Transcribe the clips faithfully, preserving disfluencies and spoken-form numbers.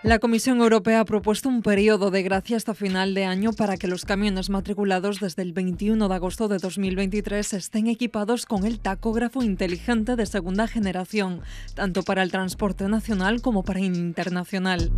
La Comisión Europea ha propuesto un periodo de gracia hasta final de año para que los camiones matriculados desde el veintiuno de agosto de dos mil veintitrés estén equipados con el tacógrafo inteligente de segunda generación, tanto para el transporte nacional como para internacional.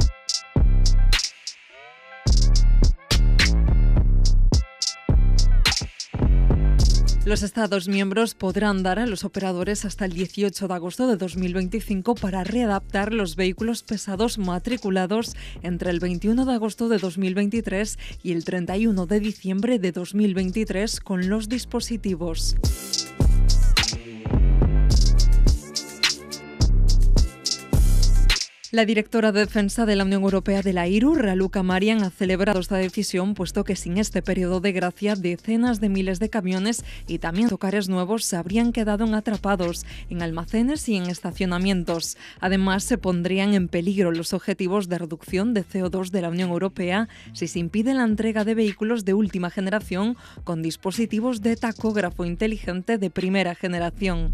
Los Estados miembros podrán dar a los operadores hasta el dieciocho de agosto de dos mil veinticinco para readaptar los vehículos pesados matriculados entre el veintiuno de agosto de dos mil veintitrés y el treinta y uno de diciembre de dos mil veintitrés con los dispositivos. La directora de Defensa de la Unión Europea de la I R U, Raluca Marian, ha celebrado esta decisión, puesto que sin este periodo de gracia, decenas de miles de camiones y también autocares nuevos se habrían quedado atrapados en almacenes y en estacionamientos. Además, se pondrían en peligro los objetivos de reducción de C O dos de la Unión Europea si se impide la entrega de vehículos de última generación con dispositivos de tacógrafo inteligente de primera generación.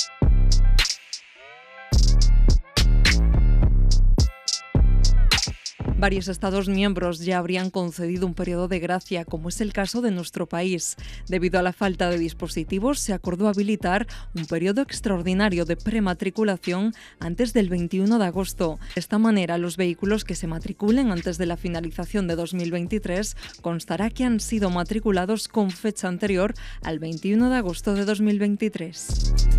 Varios Estados miembros ya habrían concedido un periodo de gracia, como es el caso de nuestro país. Debido a la falta de dispositivos, se acordó habilitar un periodo extraordinario de prematriculación antes del veintiuno de agosto. De esta manera, los vehículos que se matriculen antes de la finalización de dos mil veintitrés constará que han sido matriculados con fecha anterior al veintiuno de agosto de dos mil veintitrés.